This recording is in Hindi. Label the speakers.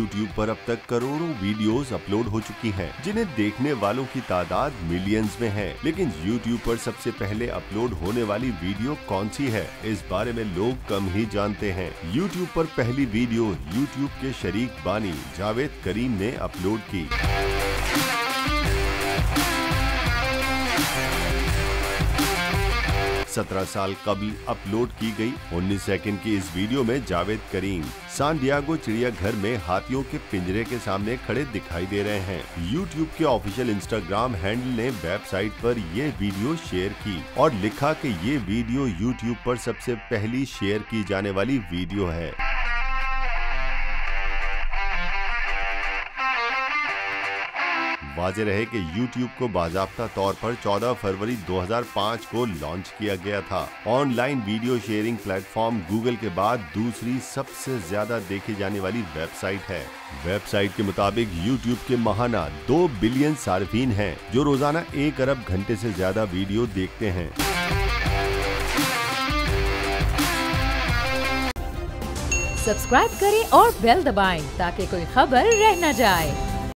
Speaker 1: YouTube पर अब तक करोड़ों वीडियोस अपलोड हो चुकी हैं, जिन्हें देखने वालों की तादाद मिलियंस में है। लेकिन YouTube पर सबसे पहले अपलोड होने वाली वीडियो कौन सी है, इस बारे में लोग कम ही जानते हैं। YouTube पर पहली वीडियो YouTube के शरीक बानी जावेद करीम ने अपलोड की। सत्रह साल कबल अपलोड की गई 19 सेकंड की इस वीडियो में जावेद करीम सान डिएगो चिड़ियाघर में हाथियों के पिंजरे के सामने खड़े दिखाई दे रहे हैं। YouTube के ऑफिशियल इंस्टाग्राम हैंडल ने वेबसाइट पर ये वीडियो शेयर की और लिखा कि ये वीडियो YouTube पर सबसे पहली शेयर की जाने वाली वीडियो है। वाज़ेह रहे कि YouTube को बाज़ाब्ता तौर पर 14 फरवरी 2005 को लॉन्च किया गया था। Online video sharing platform Google के बाद दूसरी सबसे ज्यादा देखी जाने वाली वेबसाइट है। वेबसाइट के मुताबिक YouTube के माहाना 2 बिलियन सार्फिन हैं, जो रोजाना 1 अरब घंटे से ज्यादा वीडियो देखते हैं।
Speaker 2: सब्सक्राइब करें और बेल दबाएं ताकि कोई खबर रह न जाए।